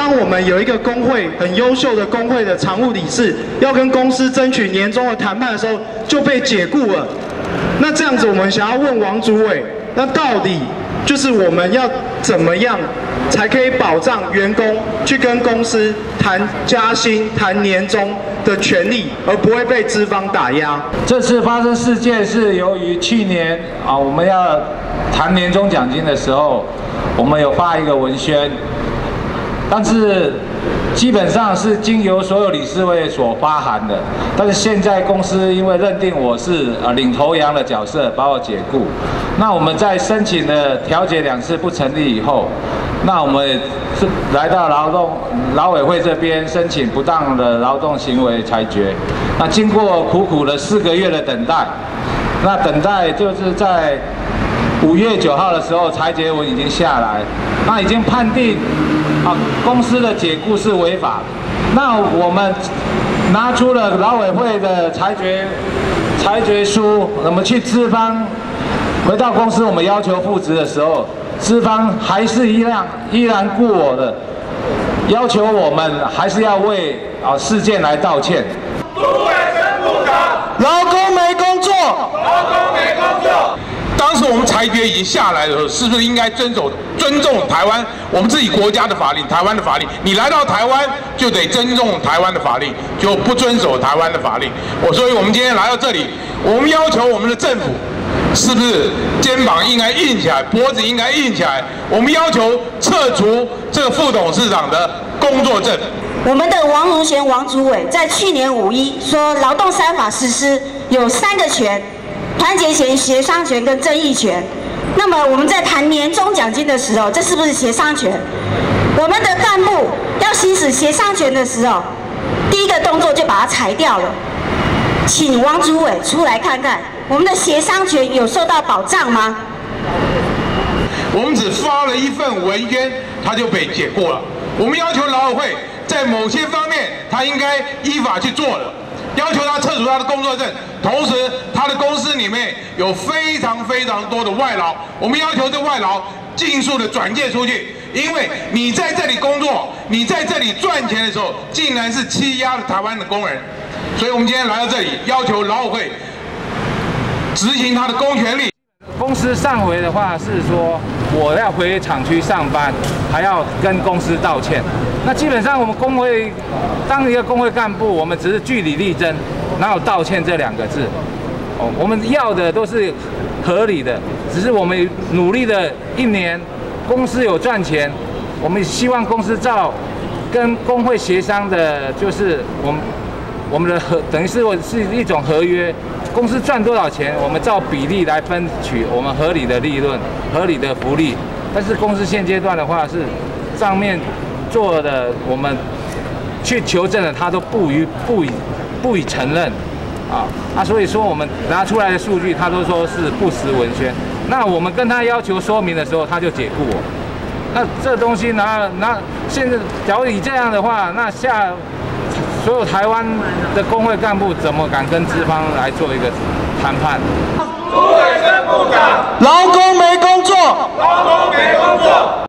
当我们有一个工会很优秀的工会的常务理事，要跟公司争取年终的谈判的时候，就被解雇了。那这样子，我们想要问王主委，那到底就是我们要怎么样才可以保障员工去跟公司谈加薪、谈年终的权利，而不会被资方打压？ 这次发生事件是由于去年我们要谈年终奖金的时候，我们有发一个文宣，但是基本上是经由所有理事会所发函的，但是现在公司因为认定我是领头羊的角色，把我解雇。那我们在申请了调解2次不成立以后，那我们是来到劳委会这边申请不当的劳动行为裁决。那经过苦的4个月的等待，那等待就是在5月9号的时候，裁决文已经下来，那已经判定公司的解雇是违法。那我们拿出了劳委会的裁决书，我们去资方回到公司，我们要求复职的时候，资方还是依然故我的要求，我们还是要为事件来道歉。 杜伟生部长， 劳工没工作， 劳工没工作。 当时我们裁决已经下来的时候，是不是应该尊重台湾我们自己国家的法令、台湾的法令？你来到台湾就得尊重台湾的法令，就不遵守台湾的法令。所以我们今天来到这里，我们要求我们的政府，是不是肩膀应该硬起来，脖子应该硬起来？我们要求撤除这个副董事长的工作证。 我们的王荣贤王主委在去年5.1说，劳动3法实施有3个权。团结权、协商权跟争议权。那么我们在谈年终奖金的时候，这是不是协商权？我们的干部要行使协商权的时候，第一个动作就把它裁掉了。请王主委出来看看，我们的协商权有受到保障吗？ 我们只发了一份文宣，他就被解雇了。我们要求劳委会在某些方面，他应该依法去做了。要求他撤除他的工作证，同时他的公司里面有非常多的外劳，我们要求这外劳尽速的转介出去，因为你在这里工作，你在这里赚钱的时候，竟然是欺压了台湾的工人，所以我们今天来到这里，要求劳委会执行他的公权力。 公司上回的话是说，我要回厂区上班，还要跟公司道歉。那基本上我们工会当一个工会干部，我们只是据理力争，哪有道歉这2个字？我们要的都是合理的，只是我们努力的1年，公司有赚钱，我们希望公司照跟工会协商的，就是我们的等于是一种合约。公司赚多少钱，我们照比例来分取我们合理的利润、合理的福利。但是公司现阶段的话是上面做的，我们去求证了，他都不予承认所以说我们拿出来的数据，他都说是不实文宣。那我们跟他要求说明的时候，他就解雇我。那这东西现在假如以这样的话，那所有台湾的工会干部怎么敢跟资方来做一个谈判？ 杜伟生部长， 劳工没工作， 劳工没工作。